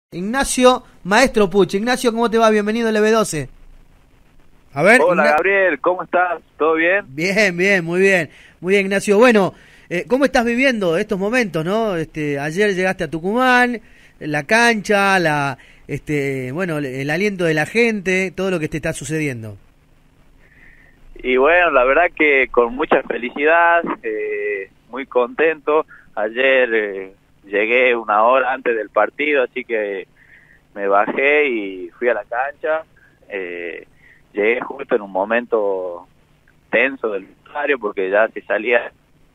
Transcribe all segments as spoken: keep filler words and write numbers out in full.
Ignacio Maestro Puch. Ignacio, ¿cómo te va? Bienvenido al E B doce. A ver. Hola, Igna... Gabriel, ¿cómo estás? ¿Todo bien? Bien, bien, muy bien. Muy bien, Ignacio. Bueno, eh, ¿cómo estás viviendo estos momentos, no? Este, ayer llegaste a Tucumán, la cancha, la, este, bueno, el aliento de la gente, todo lo que te está sucediendo. Y bueno, la verdad que con mucha felicidad, eh, muy contento. Ayer eh, llegué una hora antes del partido, así que me bajé y fui a la cancha. Eh, llegué justo en un momento tenso del vestuario porque ya se salía.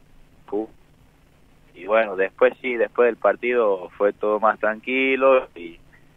Y bueno, después sí, después del partido fue todo más tranquilo. Y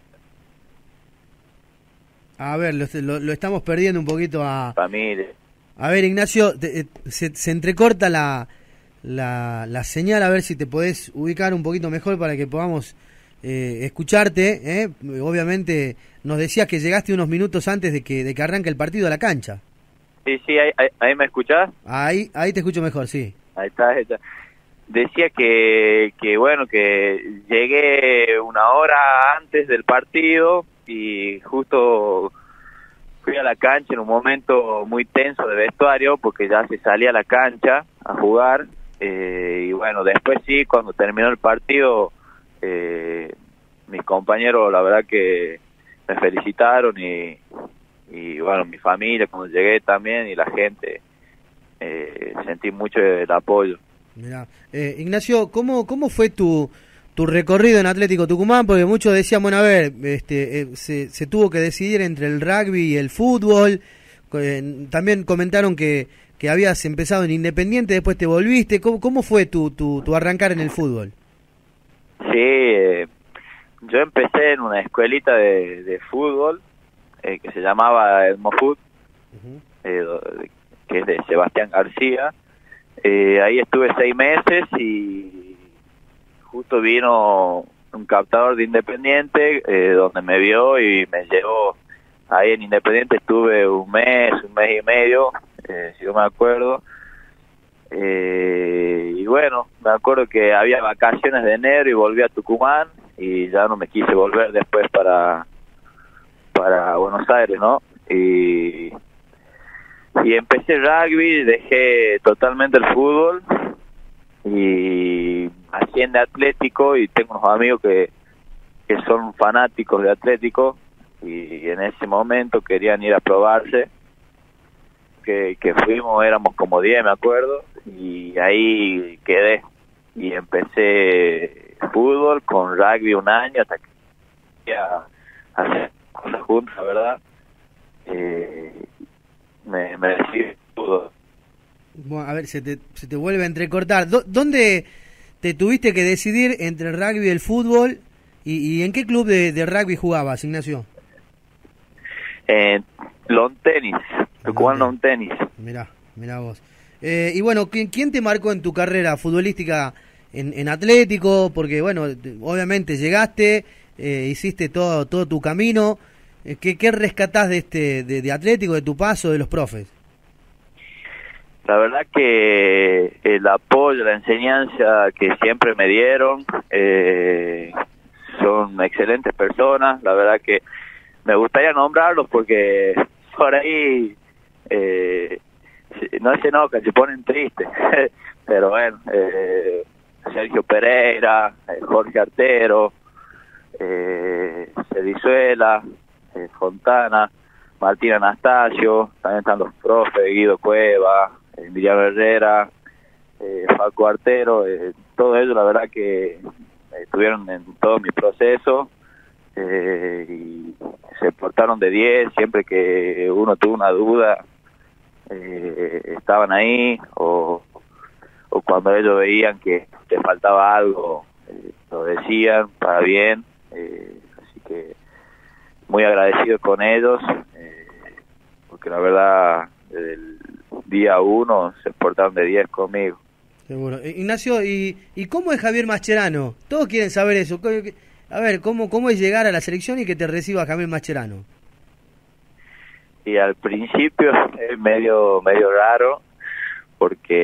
A ver, lo, lo, lo estamos perdiendo un poquito a... familia. A ver, Ignacio, te, se, se entrecorta la, la, la señal, a ver si te podés ubicar un poquito mejor para que podamos eh, escucharte. ¿eh? Obviamente nos decías que llegaste unos minutos antes de que, de que arranque el partido a la cancha. Sí, sí, ahí, ahí, ahí me escuchás. Ahí, ahí te escucho mejor, sí. Ahí está, ahí está. Decía que, que bueno, que llegué una hora antes del partido y justo fui a la cancha en un momento muy tenso de vestuario porque ya se salía a la cancha a jugar. Eh, y bueno, después sí, cuando terminó el partido, eh, mis compañeros la verdad que me felicitaron y, y bueno, mi familia cuando llegué también y la gente, eh, sentí mucho el apoyo. Mirá. Eh, Ignacio, ¿cómo, cómo fue tu, tu recorrido en Atlético Tucumán? Porque muchos decían, bueno, a ver, este, eh, se, se tuvo que decidir entre el rugby y el fútbol. Eh, también comentaron que, que habías empezado en Independiente, después te volviste. ¿Cómo, cómo fue tu, tu, tu arrancar en el fútbol? Sí, eh, yo empecé en una escuelita de, de fútbol eh, que se llamaba el Mofut, uh-huh. eh, que es de Sebastián García. Eh, ahí estuve seis meses y justo vino un captador de Independiente eh, donde me vio y me llevó. Ahí en Independiente estuve un mes, un mes y medio, eh, si no me acuerdo. Eh, y bueno, me acuerdo que había vacaciones de enero y volví a Tucumán y ya no me quise volver después para, para Buenos Aires, ¿no? Y... Y empecé rugby, dejé totalmente el fútbol y asciende Atlético y tengo unos amigos que, que son fanáticos de Atlético y en ese momento querían ir a probarse, que, que fuimos, éramos como diez me acuerdo, y ahí quedé y empecé fútbol con rugby un año hasta que a hacer cosas juntas, ¿verdad? Eh, me, me decidí todo. Bueno, a ver, se te, se te vuelve a entrecortar. ¿Dó, ¿Dónde te tuviste que decidir entre el rugby y el fútbol? ¿Y, y en qué club de, de rugby jugabas, Ignacio? En lawn tenis, Tucumán lawn tenis. Mirá, mirá vos. Eh, y bueno, ¿quién, ¿quién te marcó en tu carrera futbolística en, en Atlético? Porque bueno, obviamente llegaste, eh, hiciste todo, todo tu camino. ¿Qué, qué rescatás de este de, de Atlético, de tu paso, de los profes? La verdad que el apoyo, la enseñanza que siempre me dieron, eh, son excelentes personas. La verdad que me gustaría nombrarlos porque por ahí eh, no se enojan, se ponen tristes. Pero bueno, eh, Sergio Pereira, eh, Jorge Artero, eh, Cedizuela, eh, Fontana, Martín Anastasio, también están los profes, Guido Cueva, Emiliano Herrera, eh, Facu Artero, eh, todo ello la verdad que estuvieron en todo mi proceso eh, y se portaron de diez, siempre que uno tuvo una duda eh, estaban ahí, o, o cuando ellos veían que te faltaba algo, eh, lo decían para bien, eh, así que muy agradecido con ellos, eh, porque la verdad desde el día uno se portaron de diez conmigo. Seguro. Ignacio, ¿y, ¿y cómo es Javier Mascherano? Todos quieren saber eso. A ver, ¿cómo, cómo es llegar a la selección y que te reciba Javier Mascherano? Y al principio es medio, medio raro,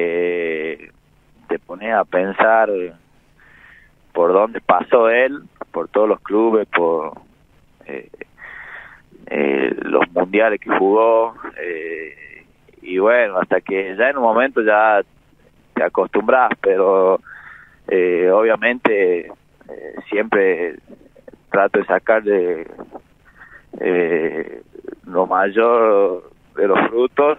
porque te pones a pensar por dónde pasó él, por todos los clubes, por eh, eh, los mundiales que jugó, eh, y bueno, hasta que ya en un momento ya te acostumbras, pero eh, obviamente eh, siempre trato de sacar de eh, lo mayor de los frutos.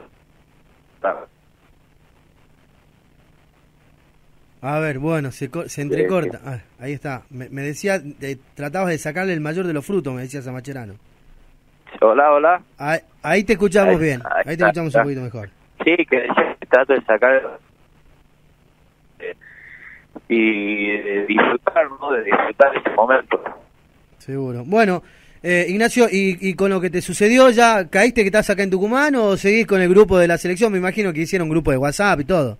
A ver, bueno, se, se entrecorta. Ah, ahí está. Me, me decía, de, tratabas de sacarle el mayor de los frutos, me decía Samacherano. Hola, hola. Ahí, ahí te escuchamos ahí, bien. Ahí, ahí te escuchamos un poquito mejor. Sí, que decía que trato de sacar eh, y de disfrutar, ¿no? De disfrutar ese momento. Seguro. Bueno, eh, Ignacio, y, y con lo que te sucedió, ¿ya caíste que estás acá en Tucumán o seguís con el grupo de la selección? Me imagino que hicieron un grupo de WhatsApp y todo.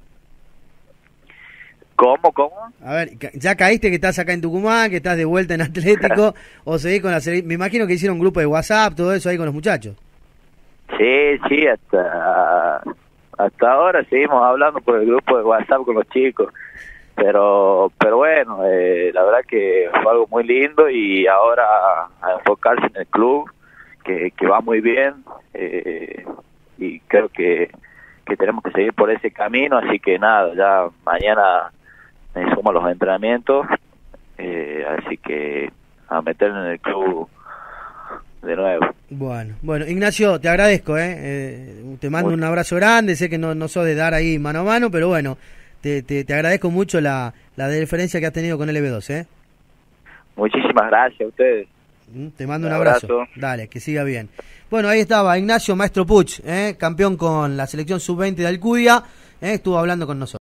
¿Cómo, cómo? A ver, ¿ya caíste que estás acá en Tucumán, que estás de vuelta en Atlético, o seguís con la selección? Me imagino que hicieron un grupo de WhatsApp, todo eso ahí con los muchachos. Sí, sí, hasta, hasta ahora seguimos hablando por el grupo de WhatsApp con los chicos. Pero pero bueno, eh, la verdad que fue algo muy lindo y ahora a enfocarse en el club, que, que va muy bien, eh, y creo que, que tenemos que seguir por ese camino, así que nada, ya mañana me sumo a los entrenamientos, eh, así que a meterme en el club de nuevo. Bueno, bueno, Ignacio, te agradezco, ¿eh? eh te mando un abrazo grande, sé que no, no sos de dar ahí mano a mano, pero bueno, te, te, te agradezco mucho la, la diferencia que has tenido con L B dos, ¿eh? Muchísimas gracias a ustedes. Te mando un, un abrazo. abrazo. Dale, que siga bien. Bueno, ahí estaba Ignacio Maestro Puch, ¿eh? Campeón con la selección sub veinte de Alcudia, ¿eh? Estuvo hablando con nosotros.